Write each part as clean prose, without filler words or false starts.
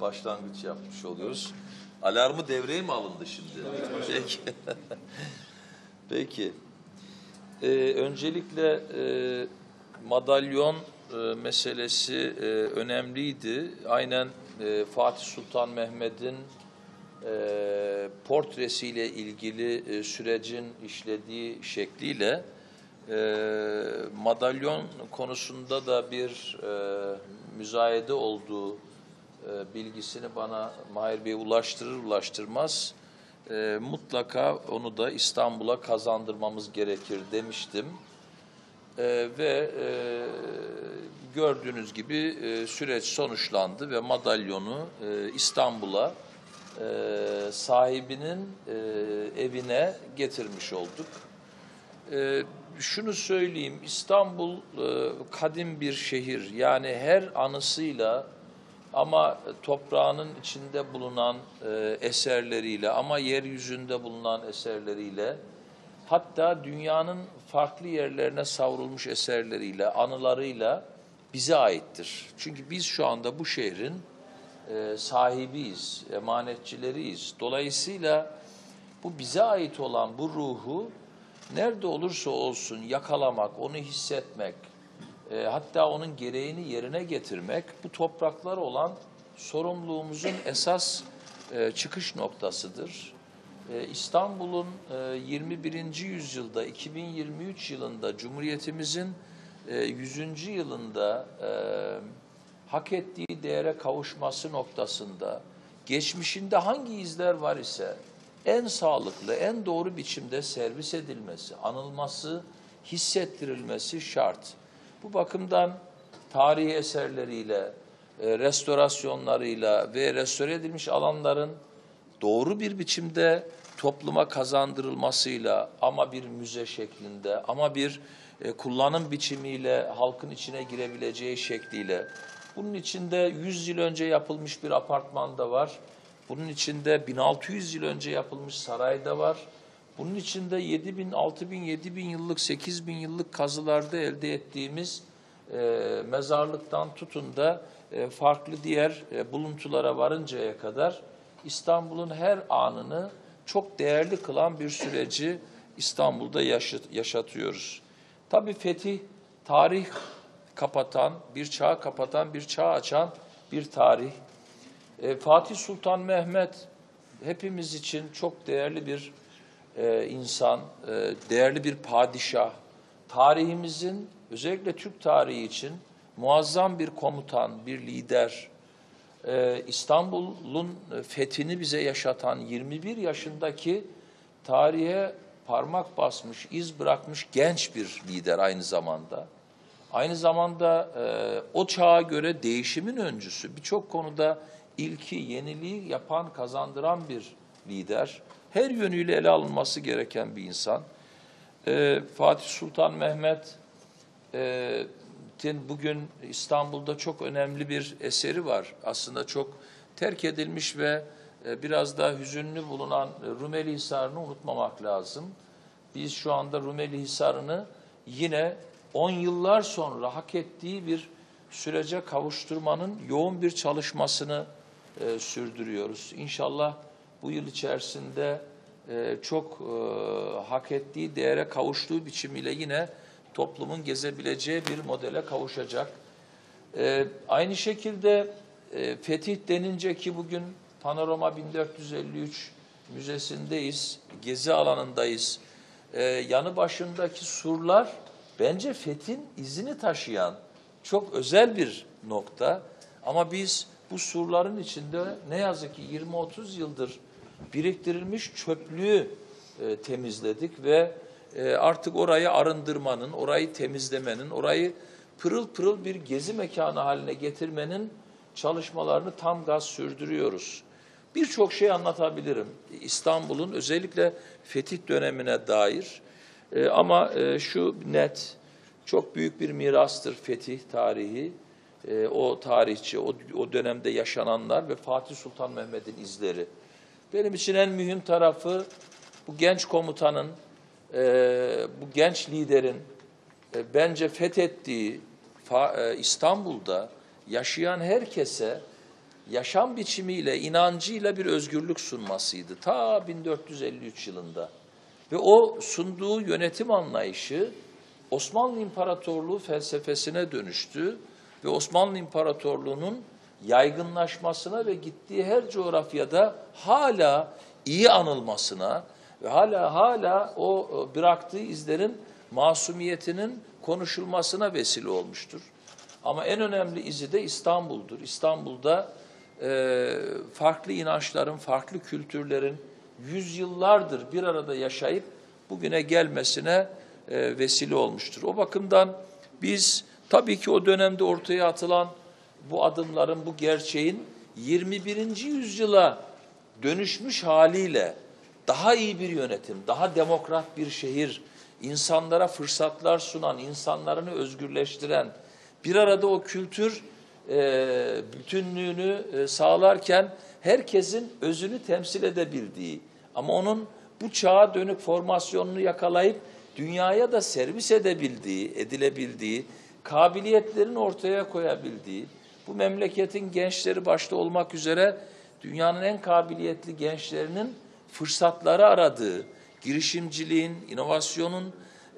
başlangıç yapmış oluyoruz. Alarmı devreye mi alındı şimdi? Evet, peki. Peki. Öncelikle madalyon meselesi önemliydi. Aynen Fatih Sultan Mehmet'in portresiyle ilgili sürecin işlediği şekliyle madalyon konusunda da bir müzayede olduğu bilgisini bana Mahir Bey ulaştırmaz mutlaka onu da İstanbul'a kazandırmamız gerekir demiştim. Gördüğünüz gibi süreç sonuçlandı ve madalyonu İstanbul'a sahibinin evine getirmiş olduk. Şunu söyleyeyim, İstanbul kadim bir şehir. Yani her anısıyla ama toprağının içinde bulunan eserleriyle ama yeryüzünde bulunan eserleriyle hatta dünyanın farklı yerlerine savrulmuş eserleriyle, anılarıyla bize aittir. Çünkü biz şu anda bu şehrin sahibiyiz, emanetçileriyiz. Dolayısıyla bu bize ait olan bu ruhu nerede olursa olsun yakalamak, onu hissetmek, hatta onun gereğini yerine getirmek bu topraklar olan sorumluluğumuzun esas çıkış noktasıdır. İstanbul'un 21. yüzyılda, 2023 yılında, Cumhuriyetimizin 100. yılında hak ettiği değere kavuşması noktasında geçmişinde hangi izler var ise en sağlıklı, en doğru biçimde servis edilmesi, anılması, hissettirilmesi şart. Bu bakımdan tarihi eserleriyle, restorasyonlarıyla ve restore edilmiş alanların doğru bir biçimde topluma kazandırılmasıyla ama bir müze şeklinde ama bir kullanım biçimiyle halkın içine girebileceği şekliyle. Bunun içinde 100 yıl önce yapılmış bir apartman da var. Bunun içinde 1600 yıl önce yapılmış saray da var. Bunun içinde 7000, 6000, 7000 yıllık, 8000 yıllık kazılarda elde ettiğimiz mezarlıktan tutun da farklı diğer buluntulara varıncaya kadar İstanbul'un her anını çok değerli kılan bir süreci İstanbul'da yaşatıyoruz. Tabii fetih, tarih kapatan, bir çağ kapatan, bir çağ açan bir tarih. Fatih Sultan Mehmet hepimiz için çok değerli bir insan, değerli bir padişah. Tarihimizin, özellikle Türk tarihi için muazzam bir komutan, bir lider. İstanbul'un fethini bize yaşatan 21 yaşındaki tarihe parmak basmış, iz bırakmış genç bir lider aynı zamanda. Aynı zamanda o çağa göre değişimin öncüsü, birçok konuda ilki, yeniliği yapan, kazandıran bir lider. Her yönüyle ele alınması gereken bir insan. Fatih Sultan Mehmet'in bugün İstanbul'da çok önemli bir eseri var. Aslında çok terk edilmiş ve biraz daha hüzünlü bulunan Rumeli Hisarı'nı unutmamak lazım. Biz şu anda Rumeli Hisarı'nı yine 10 yıllar sonra hak ettiği bir sürece kavuşturmanın yoğun bir çalışmasını sürdürüyoruz. İnşallah bu yıl içerisinde çok hak ettiği değere kavuştuğu biçimiyle yine toplumun gezebileceği bir modele kavuşacak. Aynı şekilde fetih denince ki bugün Panorama 1453 Müzesi'ndeyiz, gezi alanındayız. Yanı başındaki surlar bence fethin izini taşıyan çok özel bir nokta. Ama biz bu surların içinde ne yazık ki 20-30 yıldır biriktirilmiş çöplüğü temizledik ve artık orayı arındırmanın, orayı temizlemenin, orayı pırıl pırıl bir gezi mekanı haline getirmenin çalışmalarını tam gaz sürdürüyoruz. Birçok şey anlatabilirim İstanbul'un özellikle fetih dönemine dair ama şu net, çok büyük bir mirastır fetih tarihi. O tarihçi, o dönemde yaşananlar ve Fatih Sultan Mehmet'in izleri. Benim için en mühim tarafı bu genç komutanın, bu genç liderin bence fethettiği İstanbul'da yaşayan herkese yaşam biçimiyle, inancıyla bir özgürlük sunmasıydı. Ta 1453 yılında. Ve o sunduğu yönetim anlayışı Osmanlı İmparatorluğu felsefesine dönüştü ve Osmanlı İmparatorluğu'nun yaygınlaşmasına ve gittiği her coğrafyada hala iyi anılmasına ve hala o bıraktığı izlerin masumiyetinin konuşulmasına vesile olmuştur. Ama en önemli izi de İstanbul'dur. İstanbul'da farklı inançların, farklı kültürlerin yüzyıllardır bir arada yaşayıp bugüne gelmesine vesile olmuştur. O bakımdan biz tabii ki o dönemde ortaya atılan bu adımların, bu gerçeğin 21. yüzyıla dönüşmüş haliyle daha iyi bir yönetim, daha demokrat bir şehir, insanlara fırsatlar sunan, insanlarını özgürleştiren, bir arada o kültür bütünlüğünü sağlarken herkesin özünü temsil edebildiği ama onun bu çağa dönük formasyonunu yakalayıp dünyaya da servis edilebildiği, kabiliyetlerini ortaya koyabildiği, bu memleketin gençleri başta olmak üzere dünyanın en kabiliyetli gençlerinin fırsatları aradığı, girişimciliğin, inovasyonun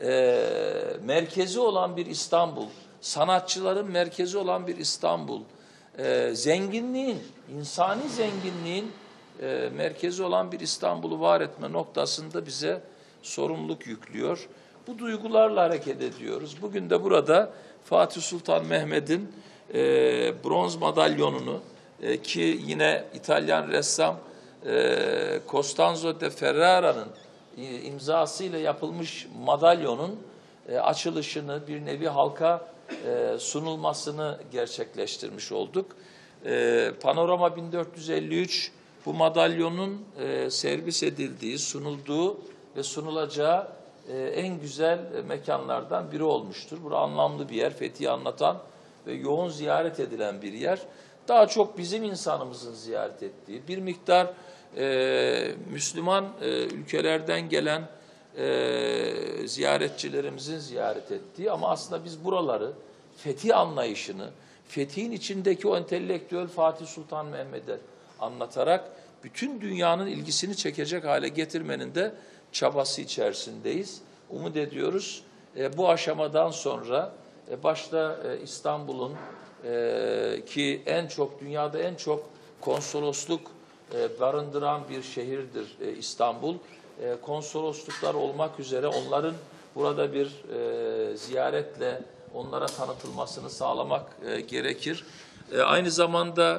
merkezi olan bir İstanbul, sanatçıların merkezi olan bir İstanbul, zenginliğin, insani zenginliğin merkezi olan bir İstanbul'u var etme noktasında bize sorumluluk yüklüyor. Bu duygularla hareket ediyoruz. Bugün de burada Fatih Sultan Mehmet'in bronz madalyonunu ki yine İtalyan ressam Costanzo de Ferrara'nın imzasıyla yapılmış madalyonun açılışını, bir nevi halka sunulmasını gerçekleştirmiş olduk. Panorama 1453 bu madalyonun servis edildiği, sunulduğu ve sunulacağı en güzel mekanlardan biri olmuştur. Burası anlamlı bir yer, Fethi'yi anlatan ve yoğun ziyaret edilen bir yer. Daha çok bizim insanımızın ziyaret ettiği, bir miktar Müslüman ülkelerden gelen ziyaretçilerimizin ziyaret ettiği ama aslında biz buraları, Fethi anlayışını, Fethi'nin içindeki o entelektüel Fatih Sultan Mehmet'e anlatarak bütün dünyanın ilgisini çekecek hale getirmenin de çabası içerisindeyiz. Umut ediyoruz bu aşamadan sonra başta İstanbul'un ki dünyada en çok konsolosluk barındıran bir şehirdir İstanbul. Konsolosluklar olmak üzere onların burada bir ziyaretle onlara tanıtılmasını sağlamak gerekir. Aynı zamanda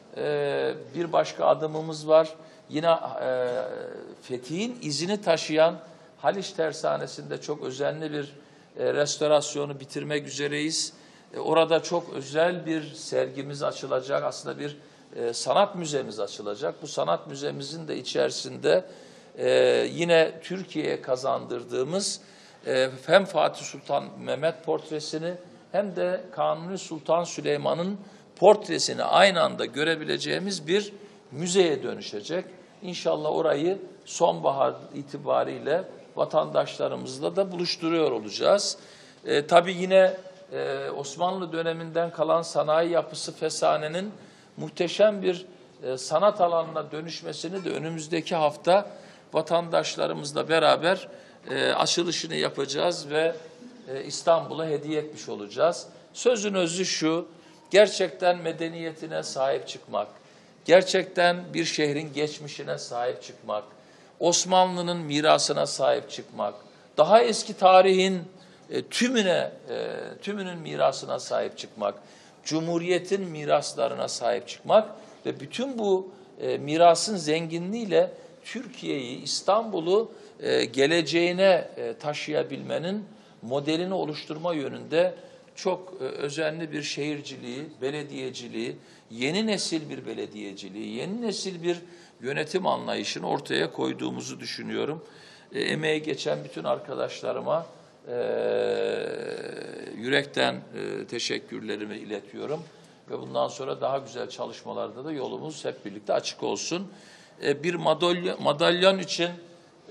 bir başka adımımız var. Yine Fethi'nin izini taşıyan Haliç Tersanesi'nde çok özenli bir restorasyonu bitirmek üzereyiz. Orada çok özel bir sergimiz açılacak. Aslında bir sanat müzemiz açılacak. Bu sanat müzemizin de içerisinde yine Türkiye'ye kazandırdığımız hem Fatih Sultan Mehmet portresini hem de Kanuni Sultan Süleyman'ın portresini aynı anda görebileceğimiz bir müzeye dönüşecek. İnşallah orayı sonbahar itibariyle vatandaşlarımızla da buluşturuyor olacağız. Tabii yine Osmanlı döneminden kalan sanayi yapısı Fesane'nin muhteşem bir sanat alanına dönüşmesini de önümüzdeki hafta vatandaşlarımızla beraber açılışını yapacağız ve İstanbul'a hediye etmiş olacağız. Sözün özü şu, gerçekten medeniyetine sahip çıkmak, gerçekten bir şehrin geçmişine sahip çıkmak, Osmanlı'nın mirasına sahip çıkmak, daha eski tarihin tümünün mirasına sahip çıkmak, Cumhuriyet'in miraslarına sahip çıkmak ve bütün bu mirasın zenginliğiyle Türkiye'yi, İstanbul'u geleceğine taşıyabilmenin modelini oluşturma yönünde çok özenli bir şehirciliği, belediyeciliği, yeni nesil bir belediyeciliği, yeni nesil bir yönetim anlayışını ortaya koyduğumuzu düşünüyorum. Emeği geçen bütün arkadaşlarıma yürekten teşekkürlerimi iletiyorum. Ve bundan sonra daha güzel çalışmalarda da yolumuz hep birlikte açık olsun. Bir madalyon için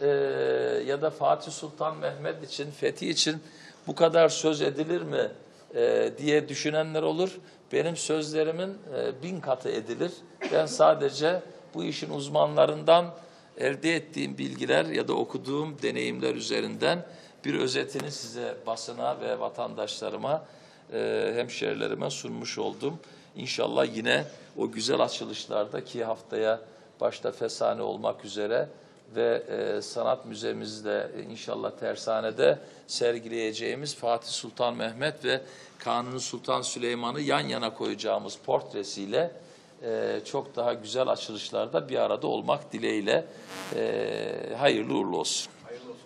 ya da Fatih Sultan Mehmet için, Fethi için bu kadar söz edilir mi diye düşünenler olur. Benim sözlerimin 1000 katı edilir. Ben sadece bu işin uzmanlarından elde ettiğim bilgiler ya da okuduğum deneyimler üzerinden bir özetini size, basına ve vatandaşlarıma, hemşerilerime sunmuş oldum. İnşallah yine o güzel açılışlarda, ki haftaya başta Fesane olmak üzere ve sanat müzemizde inşallah tersanede sergileyeceğimiz Fatih Sultan Mehmet ve Kanuni Sultan Süleyman'ı yan yana koyacağımız portresiyle çok daha güzel açılışlarda bir arada olmak dileğiyle hayırlı uğurlu olsun. Hayırlı olsun.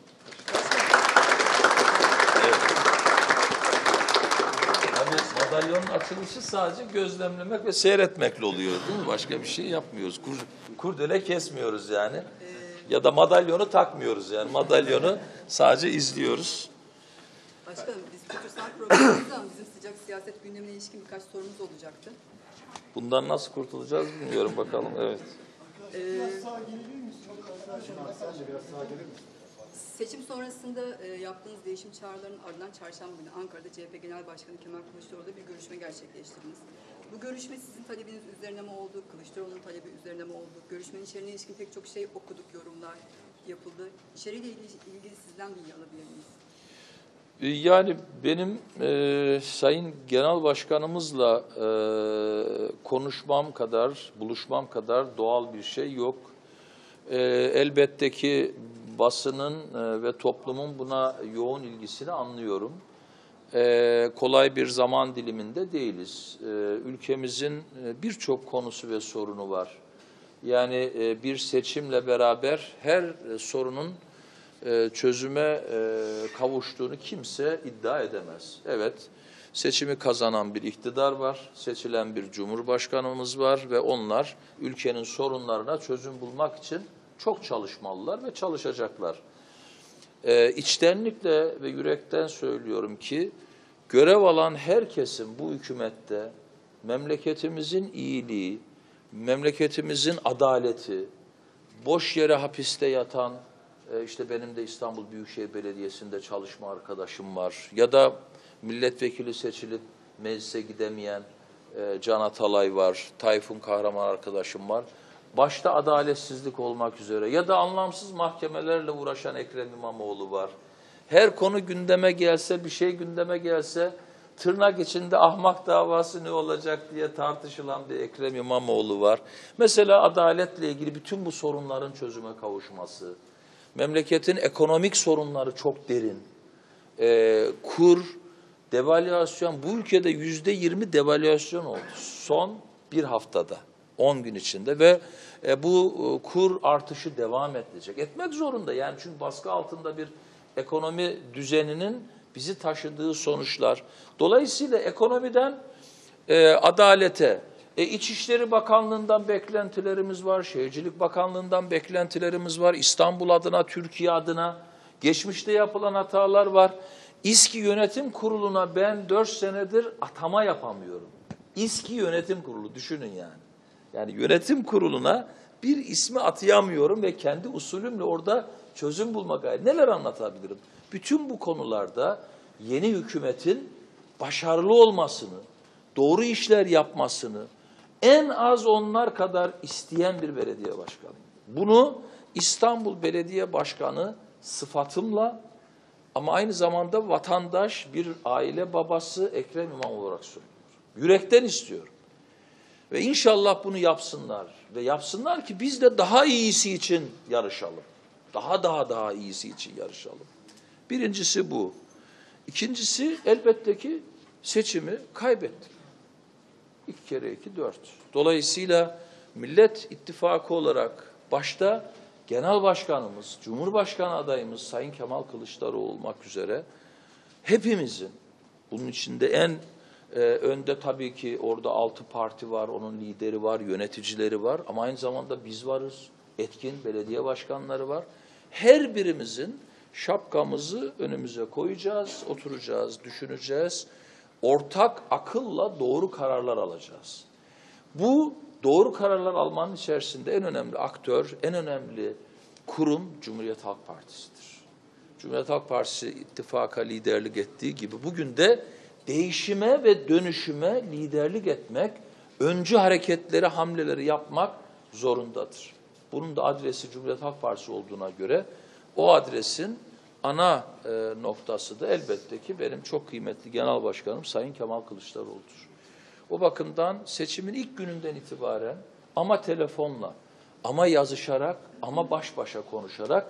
Evet. Tabii madalyonun açılışı sadece gözlemlemek ve seyretmekle oluyor değil mi? Başka bir şey yapmıyoruz. Kurdele kesmiyoruz yani. Ya da madalyonu takmıyoruz yani. Madalyonu sadece izliyoruz. Başkanım, biz Kültür Sanat programımızda bizim sıcak siyaset gündemine ilişkin birkaç sorumuz olacaktı. Bundan nasıl kurtulacağız bilmiyorum, bakalım. Evet. Seçim sonrasında yaptığınız değişim çağrılarının ardından çarşamba günü Ankara'da CHP Genel Başkanı Kemal Kılıçdaroğlu'yla bir görüşme gerçekleştirdiniz. Bu görüşme sizin talebiniz üzerine mi oldu, Kılıçdaroğlu'nun talebi üzerine mi oldu? Görüşmenin içeriğine ilişkin pek çok şey okuduk, yorumlar yapıldı. İçeriğiyle ilgili sizden bilgi alabilir miyiz? Yani benim Sayın Genel Başkanımızla konuşmam kadar, buluşmam kadar doğal bir şey yok. Elbette ki basının ve toplumun buna yoğun ilgisini anlıyorum. Kolay bir zaman diliminde değiliz. Ülkemizin birçok konusu ve sorunu var. Yani bir seçimle beraber her sorunun çözüme kavuştuğunu kimse iddia edemez. Evet, seçimi kazanan bir iktidar var, seçilen bir cumhurbaşkanımız var ve onlar ülkenin sorunlarına çözüm bulmak için çok çalışmalılar ve çalışacaklar. İçtenlikle ve yürekten söylüyorum ki, görev alan herkesin bu hükümette memleketimizin iyiliği, memleketimizin adaleti, boş yere hapiste yatan, işte benim de İstanbul Büyükşehir Belediyesi'nde çalışma arkadaşım var. Ya da milletvekili seçilip meclise gidemeyen Can Atalay var, Tayfun Kahraman arkadaşım var. Başta adaletsizlik olmak üzere ya da anlamsız mahkemelerle uğraşan Ekrem İmamoğlu var. Her konu gündeme gelse, bir şey gündeme gelse, tırnak içinde ahmak davası ne olacak diye tartışılan bir Ekrem İmamoğlu var. Mesela adaletle ilgili bütün bu sorunların çözüme kavuşması, memleketin ekonomik sorunları çok derin. Kur, devalüasyon, bu ülkede %20 devalüasyon oldu son bir haftada, 10 gün içinde ve bu kur artışı devam edecek. Etmek zorunda yani, çünkü baskı altında bir ekonomi düzeninin bizi taşıdığı sonuçlar. Dolayısıyla ekonomiden adalete, İçişleri Bakanlığı'ndan beklentilerimiz var, Şehircilik Bakanlığı'ndan beklentilerimiz var, İstanbul adına, Türkiye adına geçmişte yapılan hatalar var. İSKİ Yönetim Kurulu'na ben 4 senedir atama yapamıyorum. İSKİ Yönetim Kurulu, düşünün yani. Yani yönetim kuruluna bir ismi atayamıyorum ve kendi usulümle orada çözüm bulma gayret. Neler anlatabilirim? Bütün bu konularda yeni hükümetin başarılı olmasını, doğru işler yapmasını en az onlar kadar isteyen bir belediye başkanı. Bunu İstanbul Belediye Başkanı sıfatımla ama aynı zamanda vatandaş, bir aile babası Ekrem İmamoğlu olarak söylüyorum. Yürekten istiyorum. Ve inşallah bunu yapsınlar. Ve yapsınlar ki biz de daha iyisi için yarışalım. Daha iyisi için yarışalım. Birincisi bu. İkincisi elbette ki seçimi kaybettik. 2 kere 2, 4. Dolayısıyla Millet İttifakı olarak başta Genel Başkanımız, Cumhurbaşkanı adayımız Sayın Kemal Kılıçdaroğlu olmak üzere hepimizin, bunun içinde en önde tabii ki orada 6 parti var, onun lideri var, yöneticileri var ama aynı zamanda biz varız, etkin belediye başkanları var. Her birimizin şapkamızı önümüze koyacağız, oturacağız, düşüneceğiz. Ortak akılla doğru kararlar alacağız. Bu doğru kararlar almanın içerisinde en önemli aktör, en önemli kurum Cumhuriyet Halk Partisi'dir. Cumhuriyet Halk Partisi ittifaka liderlik ettiği gibi bugün de değişime ve dönüşüme liderlik etmek, öncü hareketleri, hamleleri yapmak zorundadır. Bunun da adresi Cumhuriyet Halk Partisi olduğuna göre o adresin ana noktası da elbette ki benim çok kıymetli Genel Başkanım Sayın Kemal Kılıçdaroğlu'dur. O bakımdan seçimin ilk gününden itibaren ama telefonla, ama yazışarak, ama baş başa konuşarak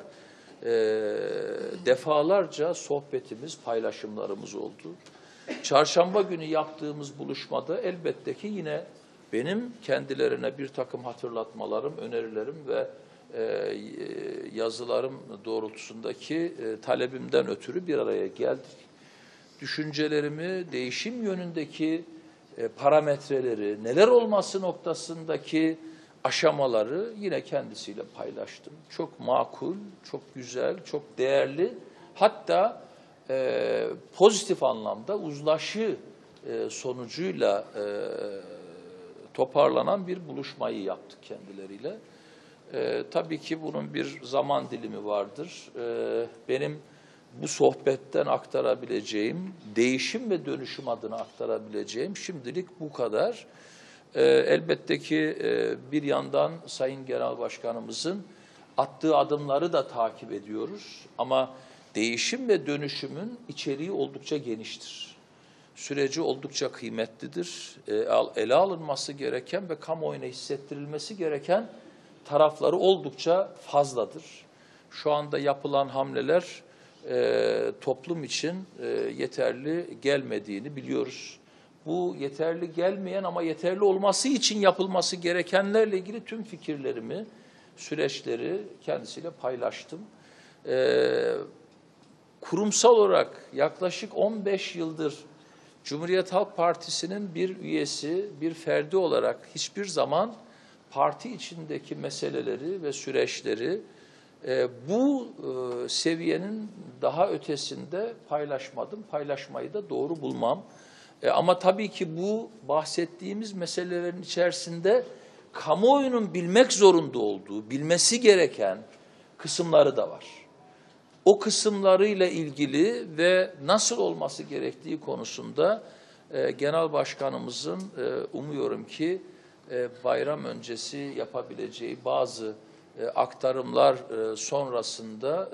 defalarca sohbetimiz, paylaşımlarımız oldu. Çarşamba günü yaptığımız buluşmada elbette ki yine benim kendilerine bir takım hatırlatmalarım, önerilerim ve yazılarım doğrultusundaki talebimden ötürü bir araya geldik. Düşüncelerimi, değişim yönündeki parametreleri, neler olması noktasındaki aşamaları yine kendisiyle paylaştım. Çok makul, çok güzel, çok değerli, hatta pozitif anlamda uzlaşı sonucuyla toparlanan bir buluşmayı yaptık kendileriyle. Tabii ki bunun bir zaman dilimi vardır. Benim bu sohbetten aktarabileceğim, değişim ve dönüşüm adına aktarabileceğim şimdilik bu kadar. Elbette ki bir yandan Sayın Genel Başkanımızın attığı adımları da takip ediyoruz. Ama değişim ve dönüşümün içeriği oldukça geniştir. Süreci oldukça kıymetlidir. Ele alınması gereken ve kamuoyuna hissettirilmesi gereken tarafları oldukça fazladır. Şu anda yapılan hamleler toplum için yeterli gelmediğini biliyoruz. Bu yeterli gelmeyen ama yeterli olması için yapılması gerekenlerle ilgili tüm fikirlerimi, süreçleri kendisiyle paylaştım. Kurumsal olarak yaklaşık 15 yıldır Cumhuriyet Halk Partisi'nin bir üyesi, bir ferdi olarak hiçbir zaman parti içindeki meseleleri ve süreçleri bu seviyenin daha ötesinde paylaşmadım. Paylaşmayı da doğru bulmam. Ama tabii ki bu bahsettiğimiz meselelerin içerisinde kamuoyunun bilmek zorunda olduğu, bilmesi gereken kısımları da var. O kısımlarıyla ilgili ve nasıl olması gerektiği konusunda Genel Başkanımızın umuyorum ki bayram öncesi yapabileceği bazı aktarımlar sonrasında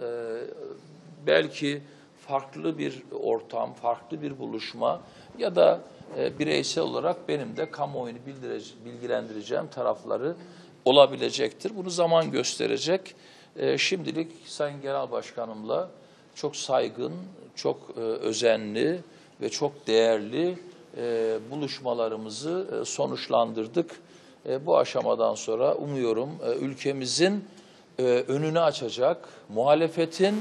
belki farklı bir ortam, farklı bir buluşma ya da bireysel olarak benim de kamuoyunu bilgilendireceğim tarafları olabilecektir. Bunu zaman gösterecek. Şimdilik Sayın Genel Başkanımla çok saygın, çok özenli ve çok değerli buluşmalarımızı sonuçlandırdık. Bu aşamadan sonra umuyorum ülkemizin önünü açacak, muhalefetin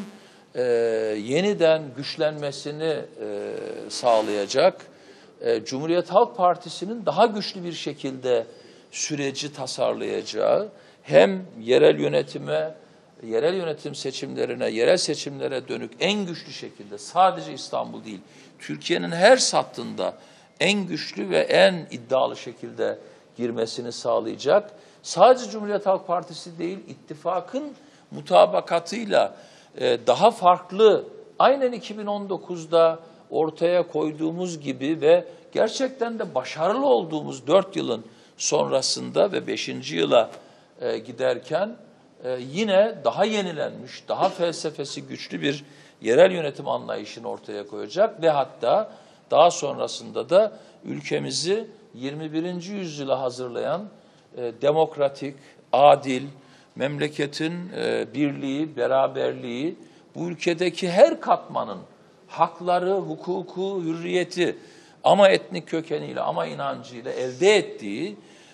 yeniden güçlenmesini sağlayacak, Cumhuriyet Halk Partisi'nin daha güçlü bir şekilde süreci tasarlayacağı, hem yerel yönetime, yerel yönetim seçimlerine, yerel seçimlere dönük en güçlü şekilde, sadece İstanbul değil, Türkiye'nin her sattığında en güçlü ve en iddialı şekilde girmesini sağlayacak. Sadece Cumhuriyet Halk Partisi değil, ittifakın mutabakatıyla daha farklı, aynen 2019'da ortaya koyduğumuz gibi ve gerçekten de başarılı olduğumuz 4 yılın sonrasında ve 5. yıla giderken yine daha yenilenmiş, daha felsefesi güçlü bir yerel yönetim anlayışını ortaya koyacak ve hatta daha sonrasında da ülkemizi 21. yüzyıla hazırlayan demokratik, adil, memleketin birliği, beraberliği, bu ülkedeki her katmanın hakları, hukuku, hürriyeti ama etnik kökeniyle ama inancıyla elde ettiği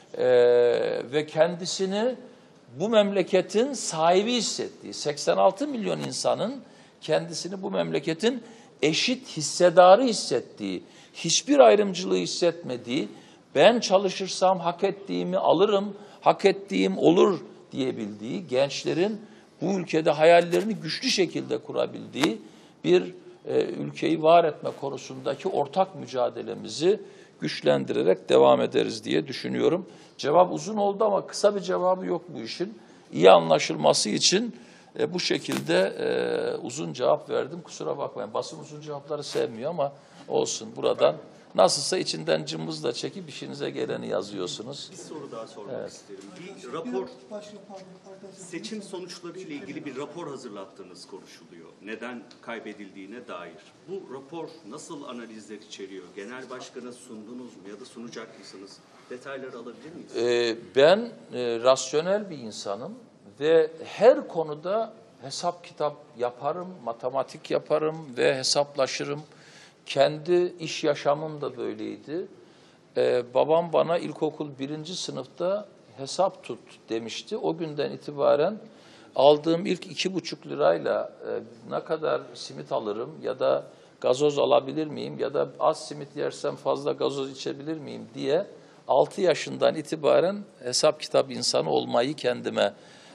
ve kendisini bu memleketin sahibi hissettiği, 86 milyon insanın kendisini bu memleketin eşit hissedarı hissettiği, hiçbir ayrımcılığı hissetmediği, ben çalışırsam hak ettiğimi alırım, hak ettiğim olur diyebildiği, gençlerin bu ülkede hayallerini güçlü şekilde kurabildiği bir ülkeyi var etme konusundaki ortak mücadelemizi güçlendirerek devam ederiz diye düşünüyorum. Cevap uzun oldu ama kısa bir cevabı yok bu işin. İyi anlaşılması için bu şekilde uzun cevap verdim. Kusura bakmayın. Basın uzun cevapları sevmiyor ama olsun buradan. Nasılsa içinden cımbızla çekip işinize geleni yazıyorsunuz. Bir soru daha sormak isterim. Bir rapor, seçim sonuçları ile ilgili bir rapor hazırlattığınız konuşuluyor. Neden kaybedildiğine dair. Bu rapor nasıl analizler içeriyor? Genel başkana sundunuz mu ya da sunacak mısınız? Detayları alabilir miyiz? Ben rasyonel bir insanım ve her konuda hesap kitap yaparım, matematik yaparım ve hesaplaşırım. Kendi iş yaşamım da böyleydi. Babam bana ilkokul 1. sınıfta hesap tut demişti. O günden itibaren aldığım ilk 2,5 lirayla ne kadar simit alırım ya da gazoz alabilir miyim ya da az simit yersem fazla gazoz içebilir miyim diye 6 yaşından itibaren hesap kitap insanı olmayı kendime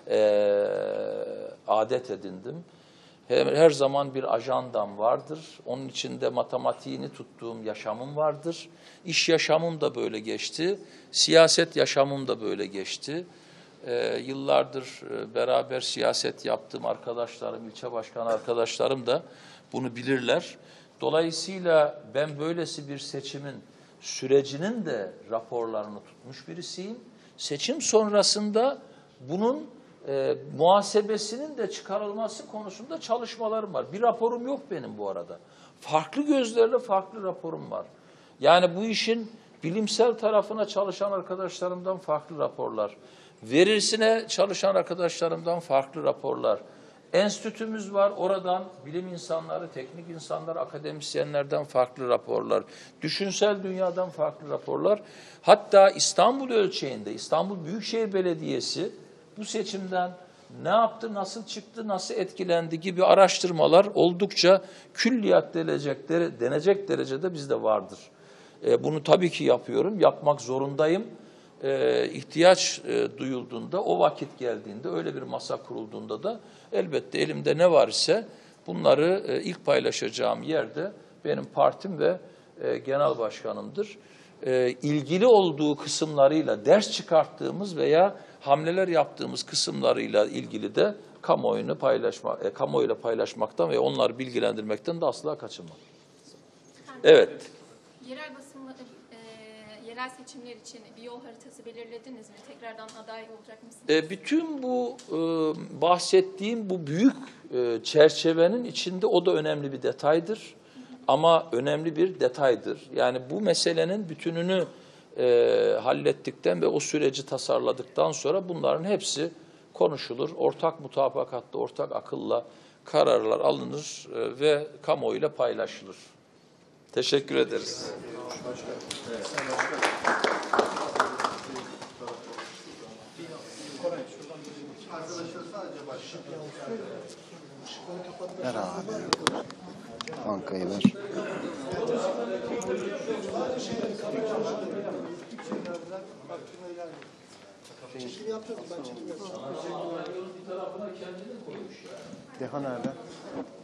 adet edindim. Her zaman bir ajandam vardır. Onun içinde matematiğini tuttuğum yaşamım vardır. İş yaşamım da böyle geçti. Siyaset yaşamım da böyle geçti. Yıllardır beraber siyaset yaptığım arkadaşlarım, ilçe başkan arkadaşlarım da bunu bilirler. Dolayısıyla ben böylesi bir seçimin sürecinin de raporlarını tutmuş birisiyim. Seçim sonrasında bunun muhasebesinin de çıkarılması konusunda çalışmalarım var. Bir raporum yok benim bu arada. Farklı gözlerle farklı raporum var. Yani bu işin bilimsel tarafına çalışan arkadaşlarımdan farklı raporlar, verisine çalışan arkadaşlarımdan farklı raporlar. Enstitümüz var, oradan bilim insanları, teknik insanlar, akademisyenlerden farklı raporlar, düşünsel dünyadan farklı raporlar. Hatta İstanbul ölçeğinde, İstanbul Büyükşehir Belediyesi bu seçimden ne yaptı, nasıl çıktı, nasıl etkilendi gibi araştırmalar oldukça külliyat denecek derecede bizde vardır. Bunu tabii ki yapıyorum, yapmak zorundayım. İhtiyaç duyulduğunda, o vakit geldiğinde, öyle bir masa kurulduğunda da elbette elimde ne var ise bunları ilk paylaşacağım yerde benim partim ve genel başkanımdır. İlgili olduğu kısımlarıyla ders çıkarttığımız veya hamleler yaptığımız kısımlarıyla ilgili de kamuoyuyla paylaşmaktan ve onları bilgilendirmekten de asla kaçınmam. Evet. Yerel seçimler için bir yol haritası belirlediniz mi? Tekrardan aday olacak mısınız? Bütün bu bahsettiğim bu büyük çerçevenin içinde o da önemli bir detaydır. Ama önemli bir detaydır. Yani bu meselenin bütününü hallettikten ve o süreci tasarladıktan sonra bunların hepsi konuşulur. Ortak mutabakatta, ortak akılla kararlar alınır ve kamuoyuyla paylaşılır. Teşekkür ederiz. Ver abi. Bankayı ver. Deha nerede?